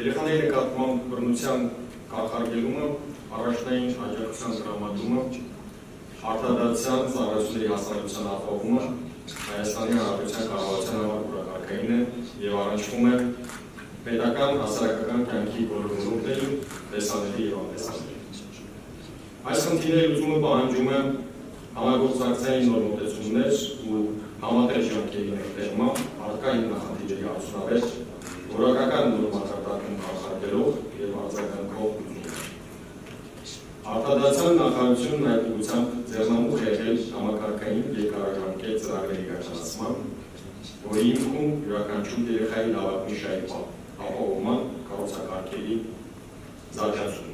Երեխաների նկատմամբ բռնության կանխարգելումը, առաջնային աջակցության տրամադրումը, արտադրության ծառայությունների հասարակության ապահովումը Հայաստանի Հանրապետության կառավարության համար օրակարգային է եւ առնչվում է պետական հասարակական կյանքի բոլոր ոլորտների, տեսաների եւ անտեսաների։ Այս խնդիրների լուծումը պահանջում է համագործակցային նոր մոտեցումներ ու համատեղ ջանքերի ներդրումը, առկա հիմնախնդիրների արդյունավետ, որակական նոր մակարդակում կանխարգելող եւ արձագանքող լուծումներ։ Արտադրության նախարարությունն այդ ուղղությամբ ձեռնամուխ է եղել համակարգային երկարաժամկետ ծրագրերի իրականացման, որի հիմքում յուրաքանչյուր երեխայի լավագույն շահի ապահովման կառուցակարգերի զարգացումն է։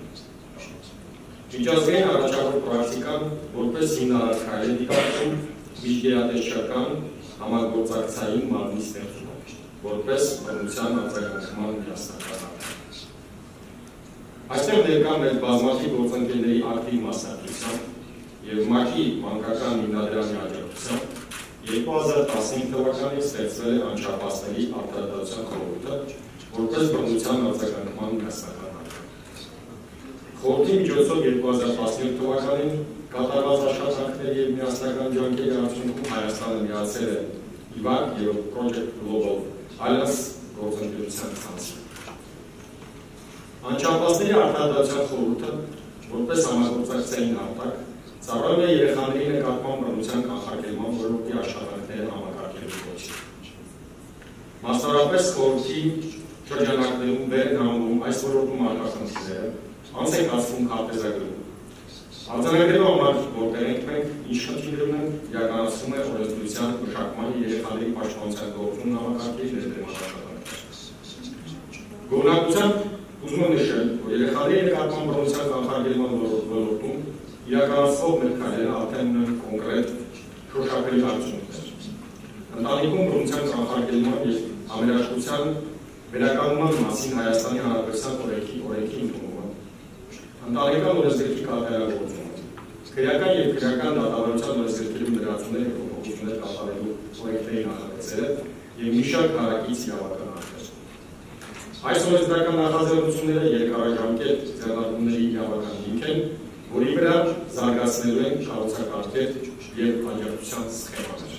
Միջազգային առաջավոր պրակտիկան որպես հիմնարար քայլ է դիտարկում միջգերատեսչական համագործակցային մարմնի ստեղծումը, որպես բռնության արձագանքման միասնական ակտ։ Այստեղ ներկա մեր բազմաթիվ գործընկերների ակտիվ մասնակցությամբ եւ ՄԱԿ-ի մանկական հիմնադրամի աջակցությամբ 2015 թվականին ստեղծվել է անչափահասների արտադրության խորհուրդը, որպես բռնության արձագանքման միասնական ակտ։ Խորհրդի միջոցով 2017 թվականին կատարված աշխատանքների եւ միասնական ջանքերի արդյունքում Հայաստանը միացել է IVAC եւ Project Global Alliance գործընկերության ցանցին։ Անչափահասների արտադրության խորհուրդը, որպես համագործակցային հարթակ, ծառայում է երեխաների նկատմամբ բռնության կանխարգելման ոլորտի աշխատանքները համակարգելու գործին։ Մասնավորապես խորհրդի շրջանակներում վեր են համարվում այս ոլորտում առկա խնդիրները, անց է կացվում քարտեզագրում։ Արձանագրելու համար որտեղ ենք մենք, ինչ խնդիրներ ունենք, իրականացվում է օրենսդրության մշակման երեխաների պաշտպանության գործում համակարգերի ներդրման աշխատանքներ։ Գոհնակությամբ ուզում եմ նշել, որ երեխաների նկատմամբ բռնության կանխարգելման ոլորտում իրականացվող մեր քայլերը արդեն ունեն կոնկրետ շոշափելի արդյունքներ։ Ընտանիքում բռնության կանխարգելման եւ համերաշխության վերականգնման մասին Հայաստանի Հանրապետության օրենքի ընդունումը, ընտանեկան օրենսգրքի կատարելագործումը, քրեական եւ քրեական դատավարության օրենսգրքերում լրացումներ եւ փոփոխություններ կատարելու օրենքների նախագծերը եւ մի շարք հարակից իրավական ակտեր։ Այս օրենսդրական նախաձեռնությունները երկարաժամկետ ձեռնարկումների իրավական հիմք են, որի վրա զարգացնելու են կառուցակարգեր եւ աջակցության սխեմաներ։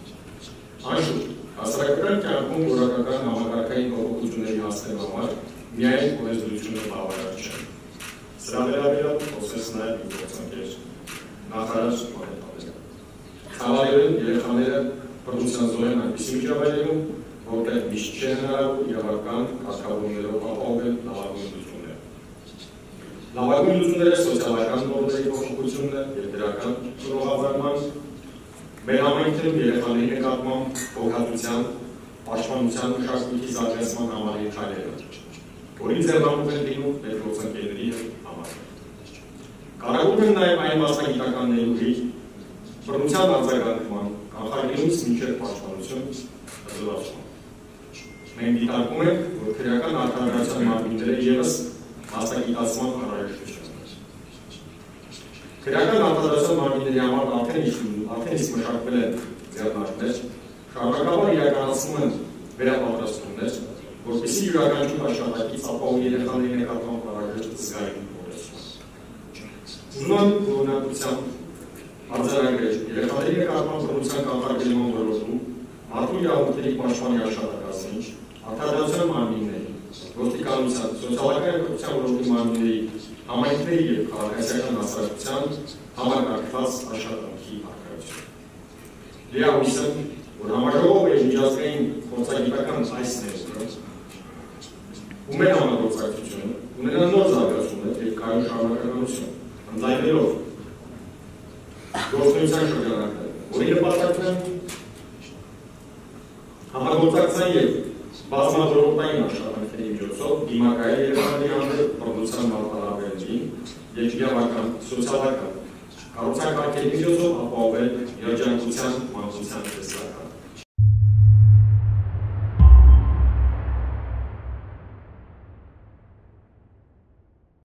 Անշուշտ, հասարակական կյանքում որակական համակարգային փոփոխությունների հասնելու համար միայն օրենսդրությունը բավարար չէ։ Սրա վերաբերյալ խոսեց նաեւ գործընկեր նախարար Մարիամ Ղուկասյանը։ Ցավալիորեն երեխաները բռնության զոհ են այնպիսի միջավայրերում, որտեղ միշտ չէ հնարավոր իրավական կարգավորումներով ապահովել լավագույն լուծումները։ Լավագույն լուծումները սոցիալական նորմերի փոփոխությունն է եւ դրական ծրագրավորման, մեր համայնքներում երեխաների նկատմամբ հոգատության, պաշտպանության մշակույթի զարգացման համալիր քայլերը, որի ձեռնամուխ են լինում մեր գործընկերների համար։ Կարևորում են նաեւ այն մասնագիտականների ուժի բռնության արձագանքման, կանխարգելումից մինչեւ պաշտպանություն զորացում։ Մենք դիտարկում ենք, որ քրեական արտադրության մարմինները ևս մասնագիտացման անհրաժեշտություն ունեն։ Քրեական արտադրության մարմինների համար արդեն իսկ մշակվել են ձեռնարկներ, շարունակաբար իրականացվում են վերապատրաստումներ, որպեսզի յուրաքանչյուր աշխատակից ապահովի երեխաների նկատմամբ անհրաժեշտ զգայուն օրենսդրություն։ Ուզում եմ գոհնակությամբ արձանագրել երեխաների նկատմամբ բռնության կանխարգելման ոլորտում մարդու իրավունքների պաշտպանի աշխատակազմին, արտադրության մարմինների, ոստիկանության, սոցիալական կրթության ոլորտի մարմինների, համայնքների եւ քաղաքացիական հասարակության համակարգված աշխատանքի առկայություն։ Լիահույս եմ, որ համաժողովը եւ միջազգային փորձագիտական այս ներդրումը ու մեր համագործակցությունը ունենան նոր զարգացումներ եւ կայուն շարունակականություն, ընդլայնելով գործունեության շրջանակները, որի նպատակն է համագործակցային եւ բազմաժողովային աշխատանքների միջոցով դիմակայել երեխաների հանդեպ բռնության մարտահրավերներին եւ իրավական, սոցիալական կառուցակարգերի միջոցով ապահովել երջանկության, մանկության տեսլական։